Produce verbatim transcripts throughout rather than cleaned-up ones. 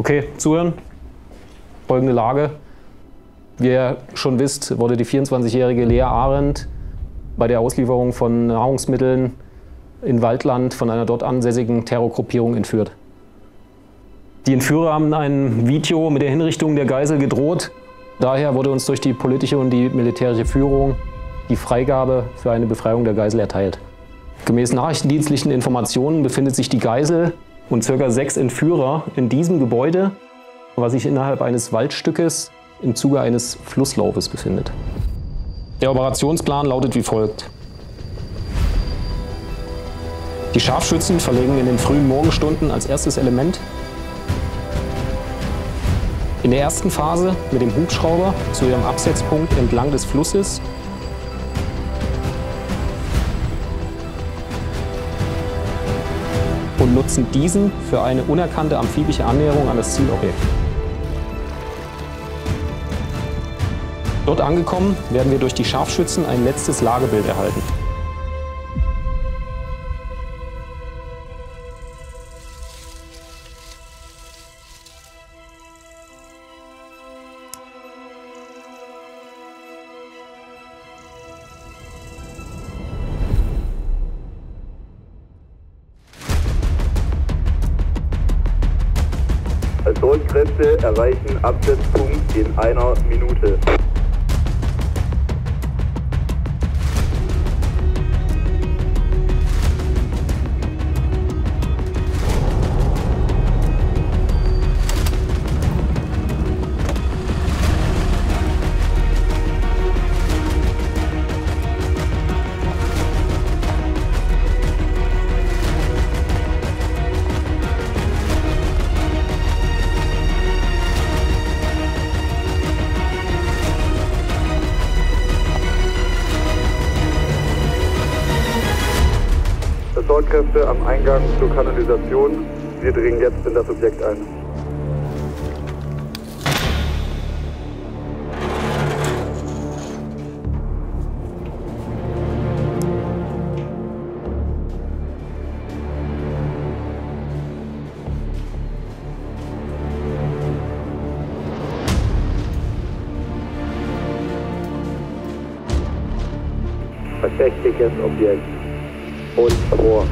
Okay, zuhören. Folgende Lage. Wie ihr schon wisst, wurde die vierundzwanzigjährige Lea Arendt bei der Auslieferung von Nahrungsmitteln in Waldland von einer dort ansässigen Terrorgruppierung entführt. Die Entführer haben ein Video mit der Hinrichtung der Geisel gedroht. Daher wurde uns durch die politische und die militärische Führung die Freigabe für eine Befreiung der Geisel erteilt. Gemäß nachrichtendienstlichen Informationen befindet sich die Geisel und ca. sechs Entführer in diesem Gebäude, was sich innerhalb eines Waldstückes im Zuge eines Flusslaufes befindet. Der Operationsplan lautet wie folgt. Die Scharfschützen verlegen in den frühen Morgenstunden als erstes Element in der ersten Phase mit dem Hubschrauber zu ihrem Absetzpunkt entlang des Flusses und nutzen diesen für eine unerkannte amphibische Annäherung an das Zielobjekt. Dort angekommen, werden wir durch die Scharfschützen ein letztes Lagebild erhalten. Assaultkräfte erreichen Absetzpunkt in einer Minute. Assaultkräfte am Eingang zur Kanalisation. Wir dringen jetzt in das Objekt ein. Verdächtiges Objekt. Und vor.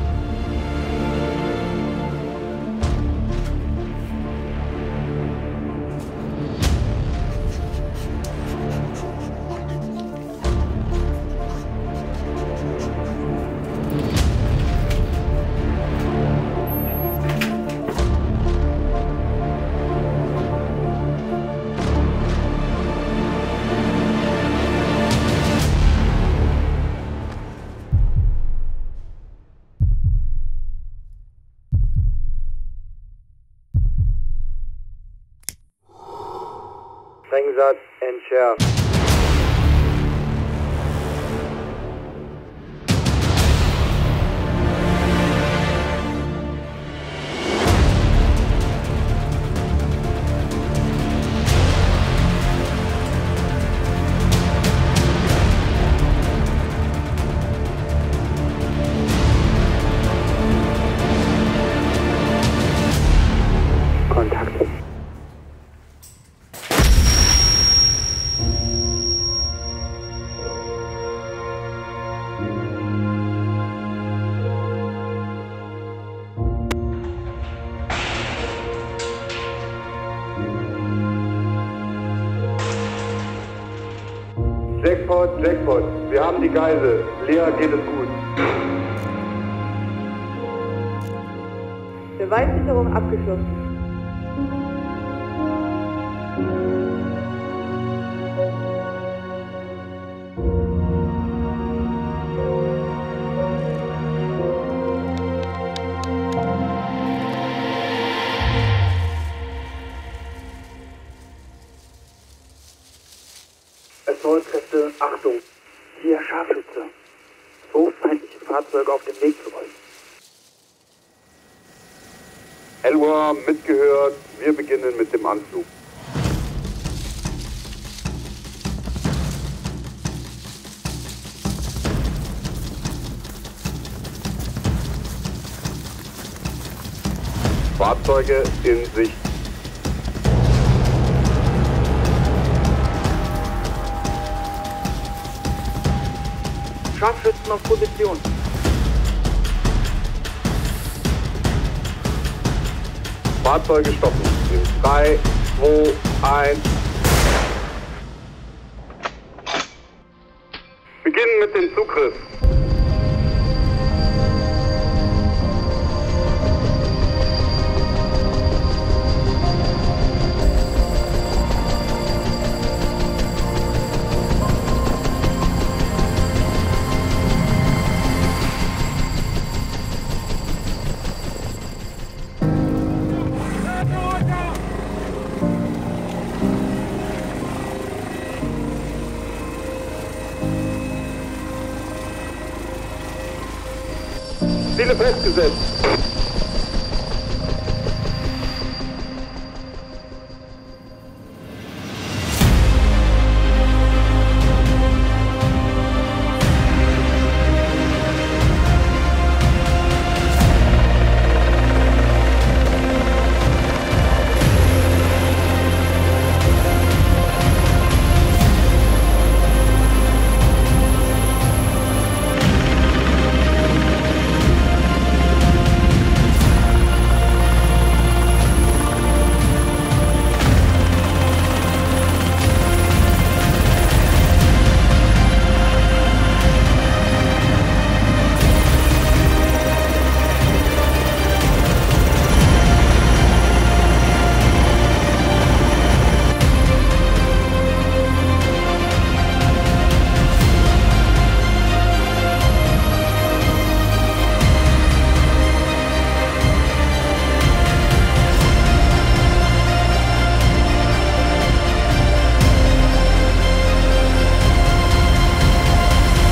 Sprengsatz entschärft. Kontakt. Jackpot, Jackpot. Wir haben die Geisel. Lea geht es gut. Beweissicherung abgeschlossen. Assaultkräfte, Achtung! Hier Scharfschütze. So feindliche Fahrzeuge auf dem Weg zu euch. Elwha, mitgehört. Wir beginnen mit dem Anflug. Fahrzeuge in Sicht. Scharfschützen auf Position. Fahrzeuge stoppen. drei, zwei, eins. Beginnen mit dem Zugriff. Ziele festgesetzt.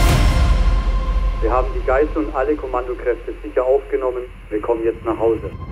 Wir haben die Geißel und alle Kommandokräfte sicher aufgenommen. Wir kommen jetzt nach Hause.